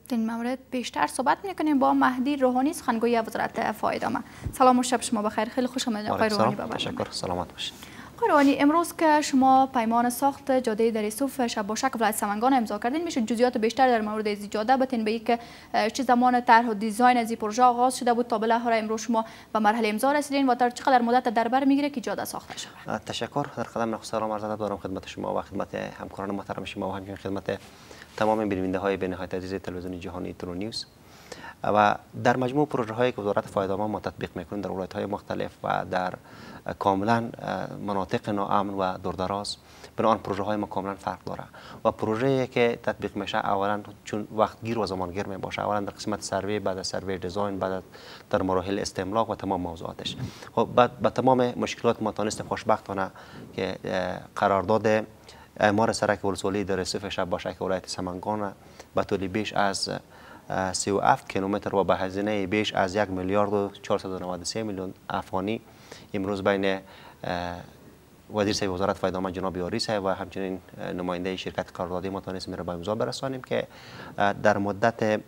این مورد بیشتر صحبت میکنیم با مهدی روحانی، سخنگوی وزارت فایدامه. سلام و شب شما بخیر. خیلی خوش آمدید آقای روحانی. تشکر. سلامت باشید. آقای روحانی، امروز که شما پیمان ساخت جاده در یوسف شباشک ولایت سمنگان امضا کردین، میشه جزئیات بیشتر در مورد از جاده بتین به اینکه چه زمان طرح و دیزاین از این پروژه آغاز شده بود تا بالاخره امروز شما به مرحله امضا رسیدین و در چقدر مدت در بر میگیره که جاده ساخته شود؟ تشکر. در قدم نخست سلام عرض ادب دارم خدمت شما و خدمت همکاران محترم شما و همچنین خدمت تمام بیننده های به نهایت عزیز تلویزیون جهانی ترو نیوز. و در مجموع پروژه هایی که وزارت فایدامه ما تطبیق میکنیم در ولایت های مختلف و در کاملا مناطق ناامن و دوردراز، بنابراین پروژه های ما کاملا فرق داره و پروژه‌ای که تطبیق میشه اولا چون وقت گیر و زمانگیر می باشه، اولا در قسمت سروی، بعد از سروی دیزاین، بعد در مراحل استملاک و تمام موضوعاتش. خب بعد با تمام مشکلات ما تونستیم خوشبختانه که قرارداد اعمار سرک ولسوالی در یوسف شباشک ولایت سمنگان به طول بیش از 37 کیلومتر و به هزینه بیش از 1 میلیارد و 493 میلیون افغانی امروز بین وزیر صاحب وزارت فایدامه جناب یاری صاحب و همچنین نماینده شرکت قراردادی ما توانستیم را به امضا برسانیم که در مدت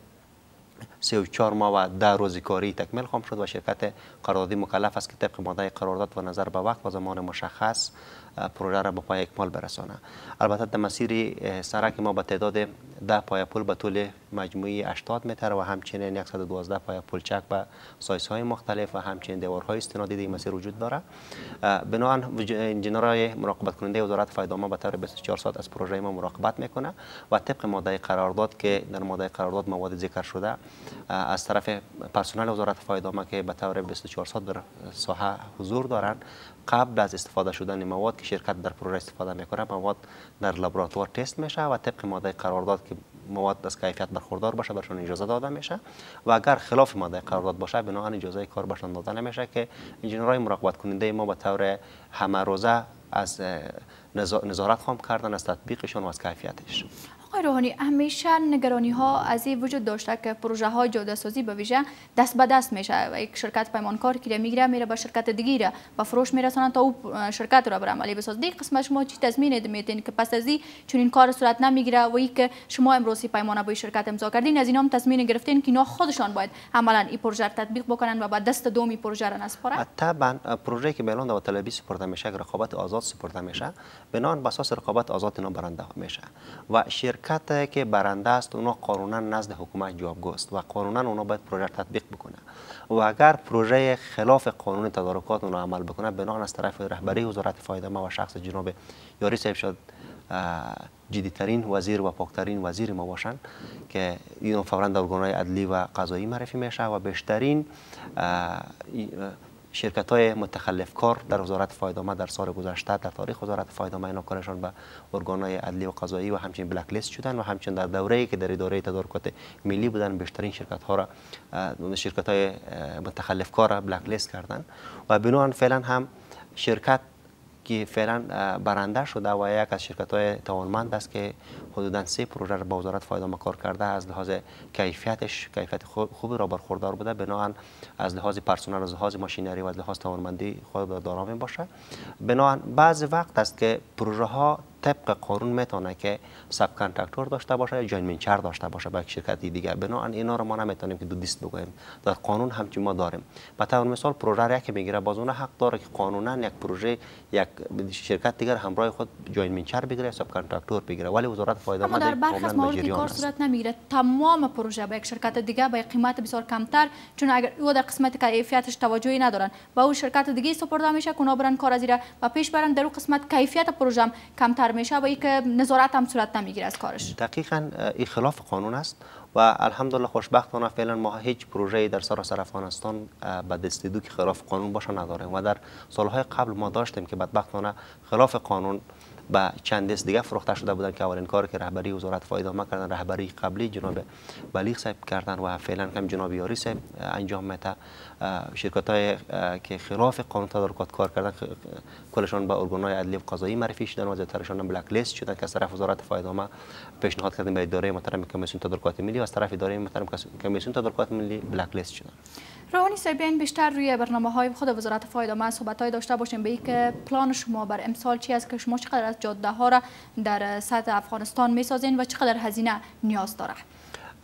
34 ماه و 10 روز کاری تکمیل خواهم شد و شرکت قراردادی مکلف است که طبق ماده قرارداد و نظر به وقت و زمان مشخص پروژه را به پای اکمال برسانه. البته در مسیر سرک ما به تعداد 10 پایه پل به طول مجموعی 80 متر و همچنین 112 پایه پلچک به سایزهای مختلف و همچنین دیوارهای استنادی در مسیر وجود داره. بنابراین انجینرهای مراقبت کننده وزارت فایدامه به طور 24 ساعت از پروژه ما مراقبت میکنه و طبق ماده قرارداد که در ماده قرارداد مواد ذکر شده از طرف پرسنل وزارت فایدامه که به طور 24 ساعت در ساحه حضور دارند، قبل از استفاده شدن مواد که شرکت در پروژه استفاده میکنه مواد در لابراتوار تست میشه و طبق ماده قرارداد که مواد از کیفیت برخوردار باشه برشون اجازه داده میشه و اگر خلاف ماده قرارداد باشه بنابراین اجازه کار برشون داده نمیشه که انجینرهای مراقبت کننده ما به طور همه روزه از نظارت خواهم کردن از تطبیقشون و از کیفیتش. آقای روحانی، همیشه نگرانی ها از این وجود داشته که پروژه های جاده سازی به ویژه دست به دست میشه و یک شرکت پیمانکار که میره به شرکت دیگه به فروش میرسونه تا او شرکت را بر عملی بسازه. دیگه قسمت شما چی تضمین میدین که پس از این چون این کار صورت نمیگیره و ای که شما امروز پیمانه با شرکت امضا کردین از اینا هم تضمین گرفتین که اینا خودشان باید عملا این پروژه را تطبیق بکنن و بعد دست دومی پروژه را نسپارن؟ طبعا پروژه‌ای که به اعلان داوطلبی سپرده میشه رقابت آزاد سپرده میشه، بنابراین بر اساس رقابت آزاد اینا برنده میشه و شرکت که برنده است اونا قانونا نزد حکومت جوابگو است و قانونا اونا باید پروژه تطبیق بکنه و اگر پروژه خلاف قانون تدارکات اونا عمل بکنه بنابراین از طرف رهبری وزارت فایدامه و شخص جناب یاری صاحب شد جدیترین وزیر و پاکترین وزیر ما باشند که این فوراً در ارگان‌های عدلی و قضایی معرفی میشه و بیشترین شرکت های متخلف کار در وزارت فایدامه در سال گذشته در تاریخ وزارت فایدامه اینا کارشان به ارگان‌های عدلی و قضایی و همچنین بلک لیست شدن و همچنین در دوره‌ای که در اداره تدارکات ملی بودن بیشترین شرکت های متخلف کار را بلک لیست کردن و بنابراین فعلا هم شرکت که فعلا برنده شده و یک از شرکت های توانمند است که حدوداً 3 پروژه را با وزارت فایدامه کار کرده از لحاظ کیفیت خوبی را برخوردار بوده، بنابراین از لحاظ پرسنل، از لحاظ ماشینری و از لحاظ توانمندی خود دارا می باشه. بنابراین بعض وقت است که پروژه ها طبق قانون میتونه که ساب کانترکتور داشته باشه یا جوین منچر داشته باشه با یک شرکت دیگه، بنابراین اینا رو ما نمیتونیم که دو دیست بگوییم، در قانون همچنین ما داریم. به طور مثال پروژه را که میگیره باز اون حق داره که قانونا یک پروژه یک شرکت دیگر همراه خود جوین منچر بگیره، ساب کانترکتور بگیره، ولی وزارت فایدامه اما در برخی از موارد کار صورت نمیگیره، تمام پروژه با یک شرکت دیگه با قیمت بسیار کمتر، چون اگر او در قسمت کیفیتش توجهی ندارن با او شرکت دیگه سپرده میشه که اونا برن کار از ایره و پیش برن در اون قسمت کیفیت پروژه هم کمتر میشه و اینکه نظارت هم صورت نمیگیره از کارش. دقیقاً این خلاف قانون است و الحمدلله خوشبختانه فعلا ما هیچ پروژه‌ای در سراسر افغانستان به دست دو که خلاف قانون باشه نداریم و در سالهای قبل ما داشتیم که بدبختانه خلاف قانون با چند دست دیگه فروخته شده بودن که اولین کار که رهبری وزارت فایدامه کردن، رهبری قبلی جناب بلیغ صاحب کردن و فعلا هم جناب یاری صاحب انجام میده. شرکت‌های که خلاف قانون تدارکات کار کردن کلشان به ارگان‌های عدلی و قضایی معرفی شدن و زیاترشان بلک لیست شدن که از طرف وزارت فایدامه پیشنهاد کردیم به اداره محترم کمیسیون تدارکات ملی و از طرف اداره محترم کمیسیون تدارکات ملی بلک لیست شدن. روحانی صاحب، بیشتر روی برنامه‌های خود وزارت فایدامه صحبت‌های داشته باشیم به اینکه پلان شما بر امسال چی است که شما چقدر از جاده ها را در سطح افغانستان می‌سازین و چقدر هزینه نیاز داره؟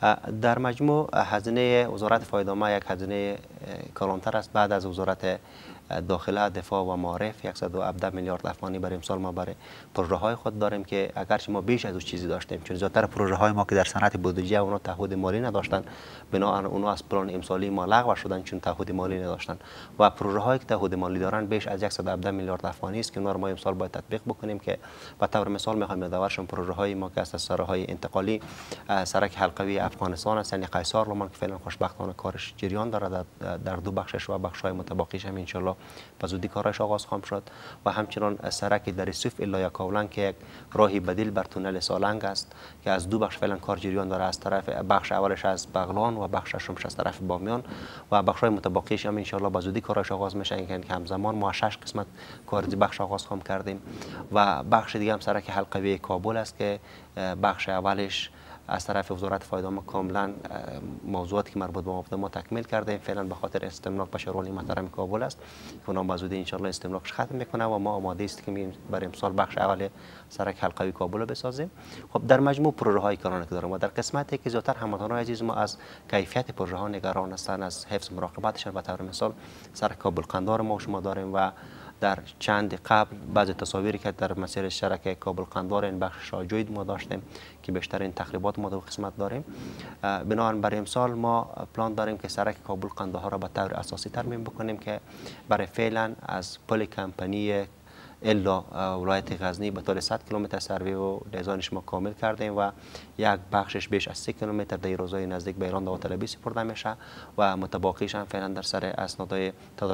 در مجموع هزینه وزارت فایدامه یک هزینه کلانتر است. بعد از وزارت داخله، دفاع و معارف 117 میلیارد افغانی برای امسال ما برای پروژه های خود داریم که اگرچه ما بیش از اون چیزی داشتیم، چون زیادتر پروژه های ما که در صنعت بودجه اونا تعهد مالی نداشتن، بنابراین اونا از پلان امسالی ما لغو شدن چون تعهد مالی نداشتن و پروژه هایی که تعهد مالی دارن بیش از 117 میلیارد افغانی است که اونا رو ما امسال باید تطبیق بکنیم. که به طور مثال میخوایم یادآورشم پروژه های ما که از سرهای انتقالی سرک حلقوی افغانستان است، یعنی قیصار لومان که فعلا خوشبختانه کارش جریان داره در دو بخشش و بخش های متبقیش هم ان شاء الله به زودی کارش آغاز خواهم شد و همچنین سرک در سوف الا یکاولنگ که یک راهی بدیل بر تونل سالنگ است که از دو بخش فعلا کار جریان داره، از طرف بخش اولش از بغلان و بخش شمش از طرف بامیان و بخش های متبقیش هم ان شاء الله به زودی کارش آغاز میشه که همزمان ما 6 قسمت کار بخش آغاز خواهم کردیم و بخش دیگه هم سرک حلقوی کابل است که بخش اولش از طرف وزارت فایدامه کاملا موضوعاتی که مربوط به ما تکمیل کرده، فعلا به خاطر استملاک به شورای محترم کابل است که اونم به زودی ان شاء الله استملاکش ختم میکنه و ما آماده است که برای امسال بخش اول سرک حلقوی کابل رو بسازیم. خب در مجموع پروژه های کارانه که داریم و در قسمتی که زیاتر هموطنان عزیز ما از کیفیت پروژه ها نگران هستند، از حفظ مراقبتشان، به طور مثال سرک کابل قندار ما شما داریم و در چند قبل بعضی تصاویری که در مسیر شرک کابل قندار این بخش شاجوید ما داشتیم که بیشترین تخریبات ما در قسمت داریم. بنابراین برای امسال ما پلان داریم که سرک کابل قندهار را به طور اساسی ترمیم بکنیم که برای فعلا از پل کمپانی الا ولایت غزنی به طور 100 کیلومتر سروی و دیزاینش ما کامل کردیم و یک بخشش بیش از 3 کیلومتر در روزهای نزدیک به ایران داوطلبی سپرده میشه و متبقیش هم فعلا در سر اسنادهای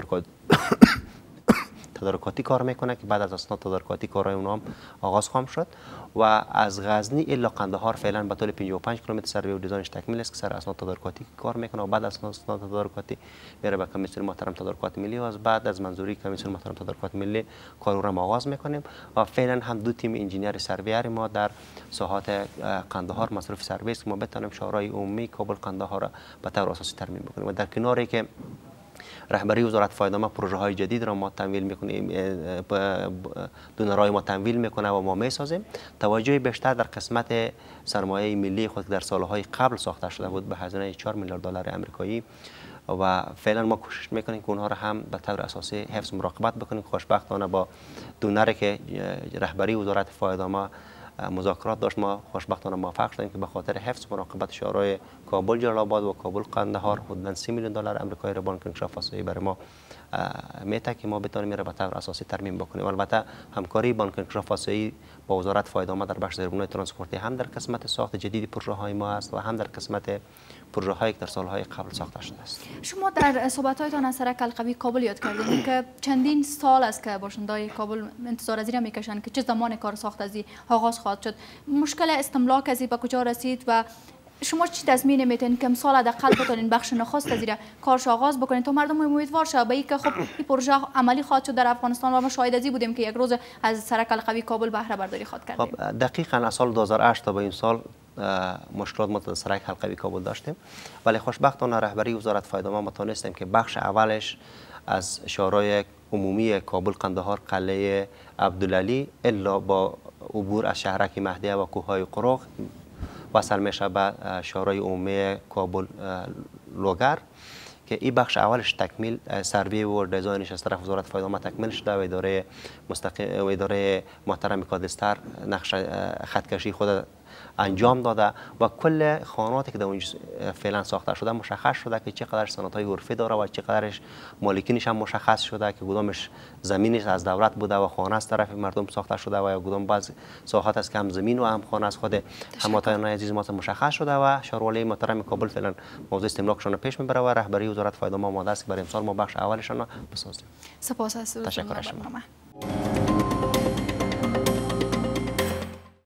تدارکاتی کار میکنه که بعد از اسناد تدارکاتی کارهای اونها هم آغاز خواهم شد و از غزنی الا قندهار فعلا به طول 55 کیلومتر سروی و دیزاینش تکمیل است که سر اسناد تدارکاتی کار میکنه و بعد از اسناد تدارکاتی میره به کمیسیون محترم تدارکات ملی و از بعد از منظوری کمیسیون محترم تدارکات ملی کار رو آغاز میکنیم و فعلا هم دو تیم انجینیر سرویر ما در ساحات قندهار مصرف سرویس که ما بتونیم شورای عمومی کابل قندهار را به طور اساسی ترمیم بکنیم و در کناری که رهبری وزارت فایدامه پروژه های جدید را ما تمویل میکنیم، دونرای ما تمویل میکنه و ما میسازیم. توجه بیشتر در قسمت سرمایه ملی خود در سالهای قبل ساخته شده بود به هزینه 4 میلیارد دلار آمریکایی و فعلا ما کوشش میکنیم که اونها را هم به طور اساسی حفظ مراقبت بکنیم. خوشبختانه با دونری که رهبری وزارت فایدامه مذاکرات داشت ما خوشبختانه موفق شدیم که به خاطر حفظ مراقبت شورای کابل جلال آباد و کابل قندهار حدود 30 میلیون دلار آمریکایی را بانک انکشاف آسیایی برای ما میته که ما بتونیم به طور اساسی ترمیم بکنیم. البته همکاری بانک انکشاف آسیایی با وزارت فایدامه در بخش زیربنای ترانسپورتی هم در قسمت ساخت جدید پروژه های ما است و هم در قسمت پروژه هایی که در سالهای قبل ساخته شده است. شما در صحبت هایتان از سرک حلقوی کابل یاد کردید که چندین سال است که باشندگان کابل انتظار از این میکشند که چه زمان کار ساخت از آغاز خواهد شد. مشکل استملاک از به کجا رسید و شما چی تضمین میتین که امسال حداقل بتونین بخش نخست از کارش آغاز بکنین تا مردم امیدوار شه به اینکه خب این پروژه عملی خواهد شد در افغانستان و ما شاهد ازی بودیم که یک روز از سرک حلقوی کابل بهره برداری خواهد کردیم. خب دقیقاً از سال 2008 تا به این سال مشکلات ما در سرک حلقوی کابل داشتیم ولی خوشبختانه رهبری وزارت فایدامه ما تونستیم که بخش اولش از شورای عمومی کابل قندهار قلعه عبدالعلی الا با عبور از شهرک مهدیه و کوههای قروق وصل میشه به شورای عمومی کابل لوگر که این بخش اولش تکمیل سروی و دیزاینش از طرف وزارت فایدامه تکمیل شده و اداره محترم کادستر نقش خطکشی خود انجام داده و کل خانواتی که در اونجا فعلا ساخته شده مشخص شده که چقدر صنعت‌های عرفی داره و چقدرش مالکینش هم مشخص شده که کدامش زمینش از دولت بوده و خانه از طرف مردم ساخته شده و یا کدام بعض ساحات از کم زمین و هم خانه از خود هموطنان عزیز ما مشخص شده و شورای محترم کابل فعلا موضوع استملاکشون پیش میبره و رهبری وزارت فایدامه آماده است که برای امسال ما بخش اولشون بسازیم. سپاس از تشکر شما.